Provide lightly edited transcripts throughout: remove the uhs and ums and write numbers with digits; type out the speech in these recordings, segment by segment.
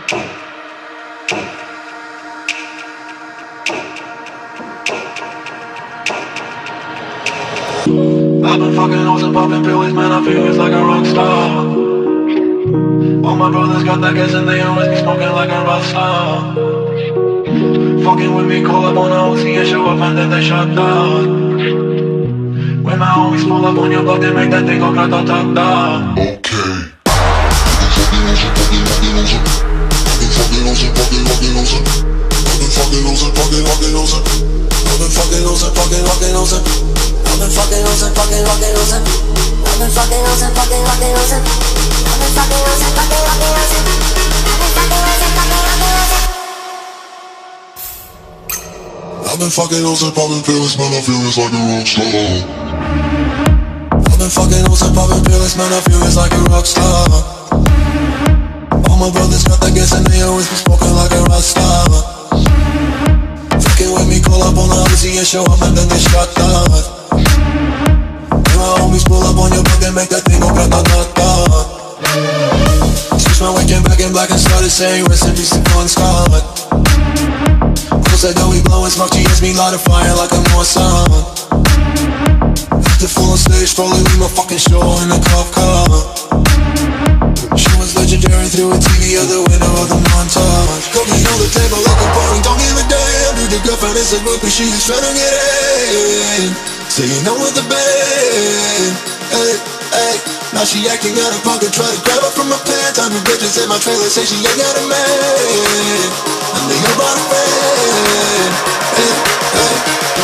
I've been fucking hoes and popping pills, man, I feel it's like a rock star. All my brothers got that gas and they always be smoking like a rock star. Fucking with me, call up on a Uzi and show up and then they shut down. When my homies pull up on your block, they make that thing go grata-ta-ta. Okay. I've been fucking hoes and popping pills, man, I feel it's like a rock star. I've been fucking hoes and popping pills, man, I feel it's like a rock star. All my brothers got that gas and they always be smoking like a rock star. Fucking with me, call up on the Uzi and show up and then they shut down. When my homies pull up on your block, they make that thing go grata-ta-ta. Switch my way, came back in black and started saying rest in peace to Bon Scott. Said that we blowin' smoke, she hits me light a fire like I'm on sun. After full on stage, probably leave my fucking show in a cop car. She was legendary through a TV out the window of the montage. Cooking on the table like a party, don't give a damn. Dude, the girlfriend is a groupie, she was tryna get in. Saying I'm with the band, hey, hey. Now she acting out of pocket, try to grab her from my pants. I'm the bitches in my trailer, say she ain't got a man. And they all bought a fan, hey, hey.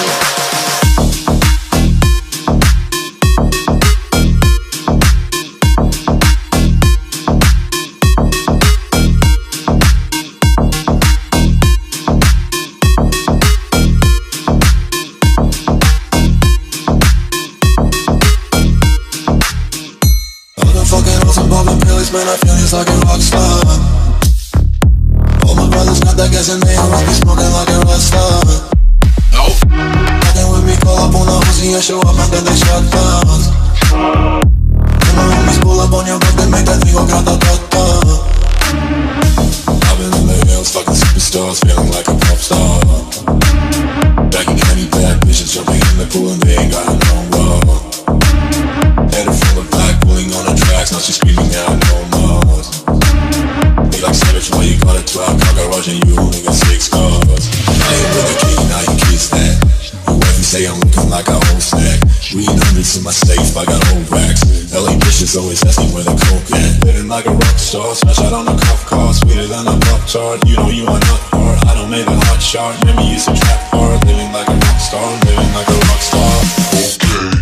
Man, I feel it's like a rock star. All my brothers got that gas and they always be smoking like a rock star. Fucking with me, call up on the Uzi and show up and then they shut down. When my homies pull up on your block, they make that thing go grata-ta-ta. I've been in the hills, fucking superstars, feeling like a pop star. Back in Kenny, bad bitches jumping in the pool and they ain't got no more. Head full of black, pulling on the tracks, now she's screaming out no more. Be like savage, why you got a 12 car garage and you only got 6 cars? I ain't with a key, now you kiss that. Your wife, you say I'm looking like a whole snack. Reading hundreds in my safe, I got old racks. LA bitches always asking where the coke at. Living like a rock star, smash out on a cuff car. Sweeter than a pop chart, you know you are not hard. I don't make a hot shot, maybe you some trap hard. Living like a rock star, living like a rock star. Okay.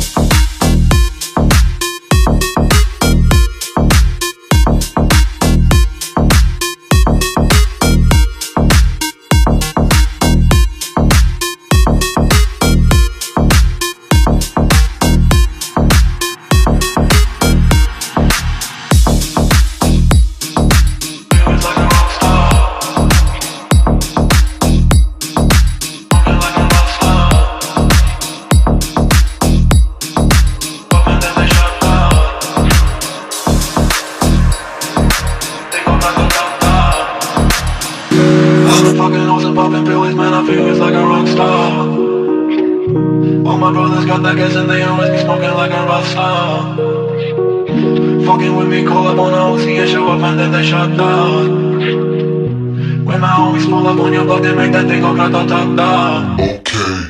Popping pills, man, I feel it's like a rock star. All my brothers got that gas and they always be smoking like a rock star. Fucking with me, call up on a Uzi and show up and then they shut down. When my homies pull up on your block, they make that thing go grata-ta-ta. Okay.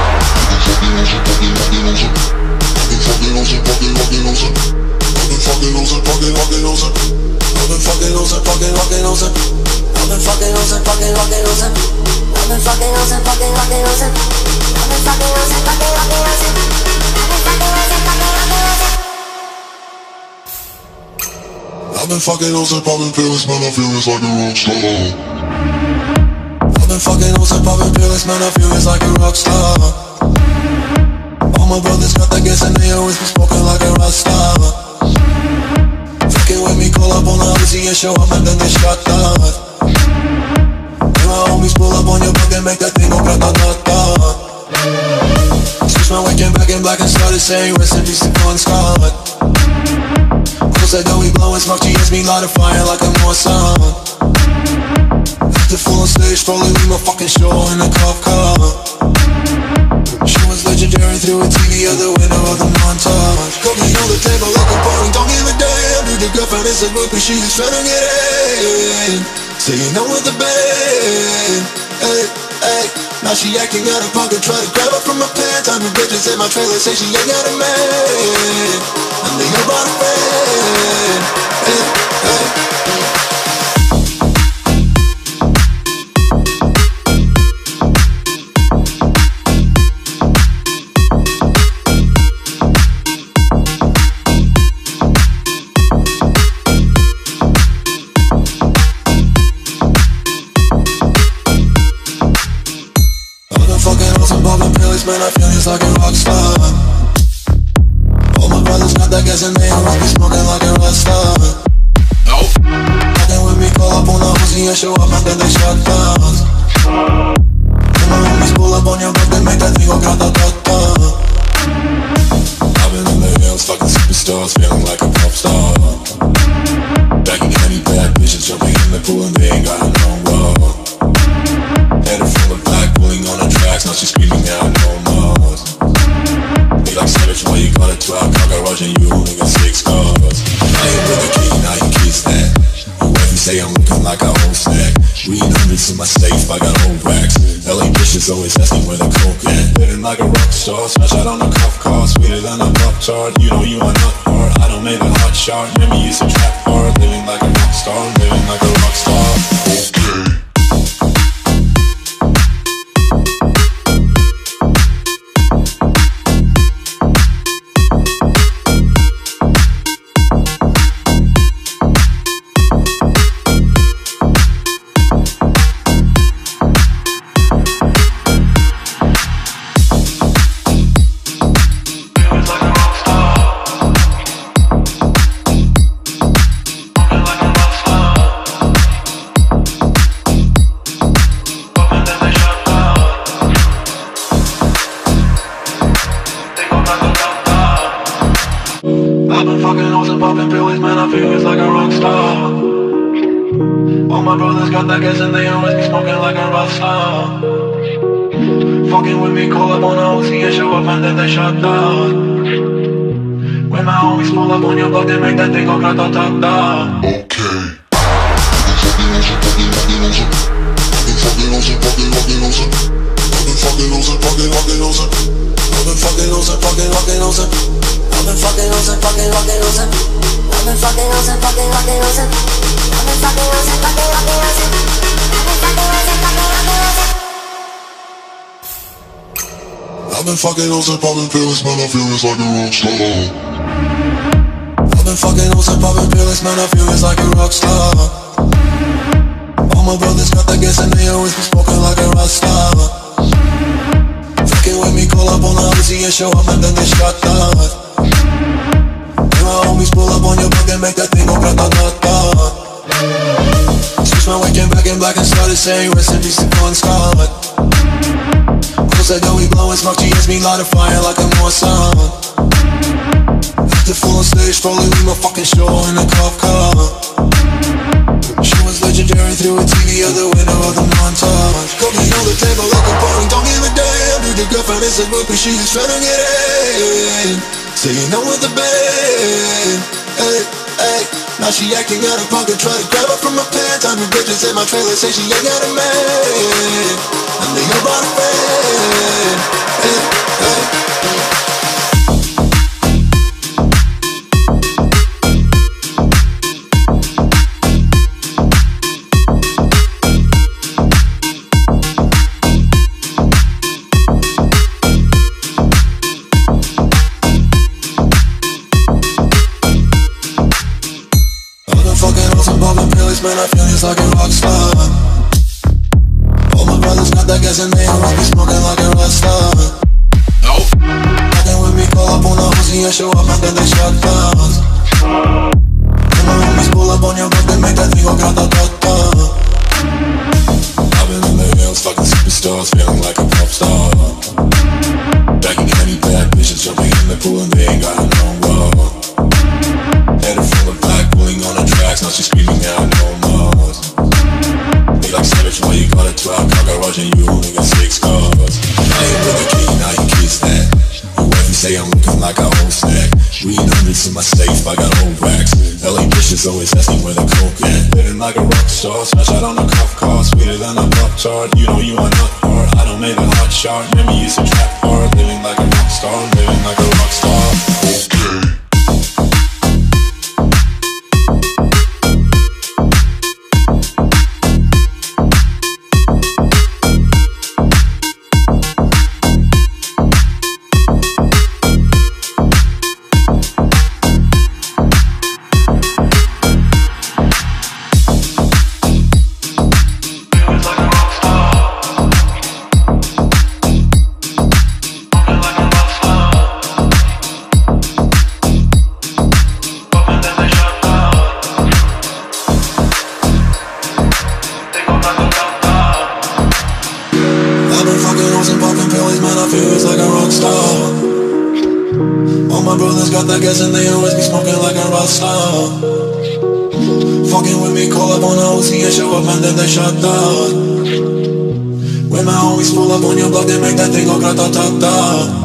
I've been fucking hoes and popping pills, man, I feel it's like a rock star. I've been fucking hoes and popping pills, man, I feel it's like a rock star. All my brothers got that gas and they always be smoking like a rock star. Fucking with me, call up on the Uzi and show up and then they shut down. When my homies pull up on your block, they make that thing go grata-ta-ta. Switch my way, came back in black and started saying rest in peace to Bon Scott. Said that we blowin' smoke, she hits me light a fire like I'm on sun. Acted full on stage, probably leave my fucking show in a cop car. She was legendary through a TV out the window of the montage. Cocaine on the table like a party, don't give a damn. Dude, the girlfriend is a groupie, she was trying to get in. Saying no with the band. Hey, hey. Now she acting out of pocket, try to grab her from my pants. I'm the bitches in my trailer, say she ain't got a man. And they about a friend. Hey, hey. Man, I feel just like a rock star. All my brothers got that gas and they always be smoking like a rock star. Nope. Fucking with me, call up on the Uzi and show up and then they shut down. And my homies pull up on your block, they make that thing go grata-ta-ta. I've been in the hills, fucking superstars, feeling like a pop star. Back in any bad bitches jumping in the pool and they ain't got no love. Headed full of black, pulling on the tracks, now she's screaming out no more. They like savage, why you got a 12 car garage and you only got 6 cars. I ain't with a key, now you kiss that. Your wife you say I'm looking like a whole snack. Reading hundreds in my safe, I got old racks. LA bitches always asking where the coke at. Living like a rock star, smash out on a cop car. Sweeter than a pop chart, you know you are not hard. I don't make a hot shot, remember you used to trap hard. Living like a rock star, living like a rock star. Okay. Got that gas and they always be smoking like a rock star. Fucking with me, call up on the Uzi and show up and then they shut down. When my homies pull up on your block, they make that thing go grata-ta-ta. Okay. I've been fucking hoes and popping pills, man, I feel it's like a rock star. I've been fucking hoes and popping pills, man, I feel it's like a rock star. All my brothers got that gas and they always be smoking like a rock star. Fucking with me, call up on the Uzi and show up and then they shut down. And my homies pull up on your block and make that thing go grata-ta-ta. Switch my weekend back in black and started saying rest in peace to Bon Scott. Said that we blowin' smoke, she hits me light a fire like a Mossad. Acted full on stage, probably leave my fucking show in a cop car. She was legendary through a TV out the window of the montage. Cocaine on the table like a party, don't give a damn. Dude, the girlfriend is a groupie, she was trying to get in. Saying no with the band. Hey, hey. Now she acting out of pocket, try to grab her from my pants. I'm the bitches in my trailer, say she ain't got a man. And they about a friend. Hey, hey. Man, I feel just like a rock star. All my brothers got that gas and they always be smoking like a rock star. Nope. Fucking with me, call up on the Uzi and show up and then they shut down. And my homies pull up on your block, they make that thing go grata-ta-ta. I've been in the hills, fucking superstars, feeling like a pop star. Back in any bad bitches jumping in the pool and they ain't got no love. Headed full of black, pulling on the tracks, now she's screaming out no more. They like savage, why you got a 12 car garage and you only got 6 cars? I ain't with the key, now you kiss that. Your wife, you say I'm looking like a whole snack. Weed hundreds in my safe, I got old racks. LA bitches always asking where the coke at. Living like a rock star, smash out on a cuff car. Sweeter than a pop chart, you know you are not hard. I don't make a hot shot, remember you used to trap hard. Living like a rock star, living like a rock star. Okay. All my brothers got that gas and they always be smoking like a rock star. Fucking with me, call up on a OC and show up and then they shut down. When my homies pull up on your block, they make that thing go grata-ta-ta.